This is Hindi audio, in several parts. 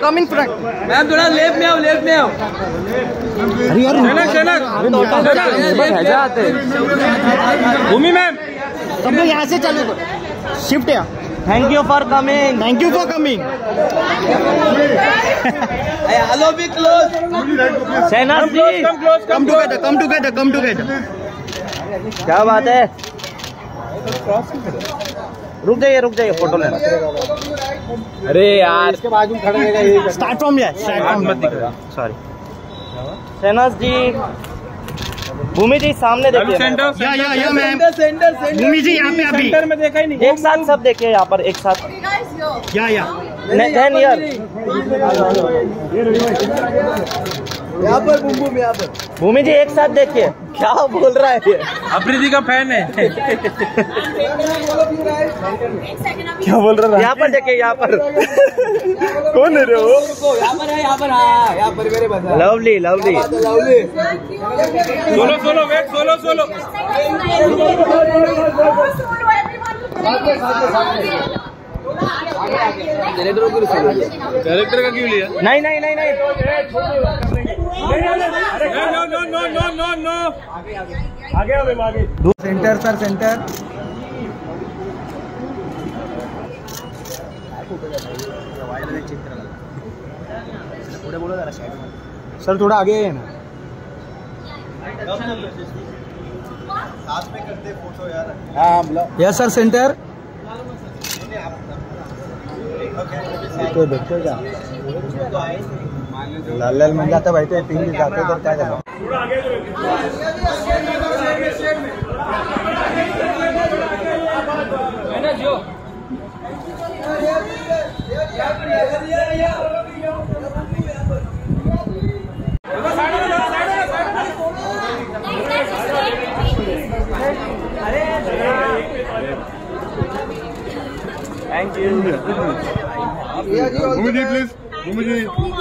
Come in front. मैम थोड़ा लेफ्ट में आओ, लेफ्ट में आओ। अरे यार भूमि मैम सब लोग यहाँ से चालू करो, शिफ्ट है। Thank you for coming. Thank you for coming. Hello be close. Shehnaaz ji come together, come together, come together. क्या बात है, रुक जाइए फोटो लेना। अरे यार इसके बाजू खड़े रहेगा। Start from here, start from मत दिख रहा, सॉरी। शहनाज जी, भूमि जी सामने देखिए। या मैम, भूमि जी यहाँ पे अभी सेंटर में देखा ही नहीं। एक साथ सब देखिए यहाँ पर, एक साथ। या देन यार यहाँ पर भूमि जी एक साथ देखिए। क्या बोल रहा है ये? अप्रीति का फैन है। क्या बोल रहा है? यहाँ पर देखिए, यहाँ पर। कौन है रे वो? यहाँ पर है, यहाँ पर। हाँ यहाँ पर मेरे पास। Lovely lovely. Solo wait, solo. Character का क्यों लिया? नहीं। नो। आगे। Centre sir, centre. सर थोड़ा आगे है ना। साथ में करते फोटो यार। हाँ यस सर, सेंटर। तो देखते क्या लाल मिल जाता भाई, तो तीन दिन जाते तो क्या करना। Thank you. Bhumi ji please, Bhumi ji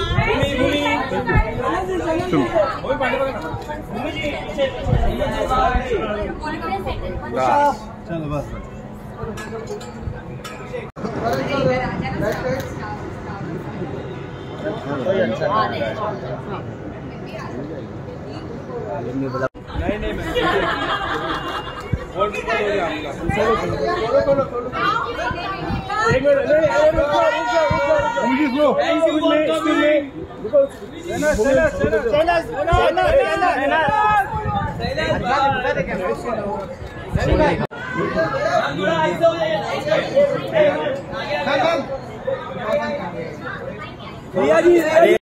चलो बस। भैया जी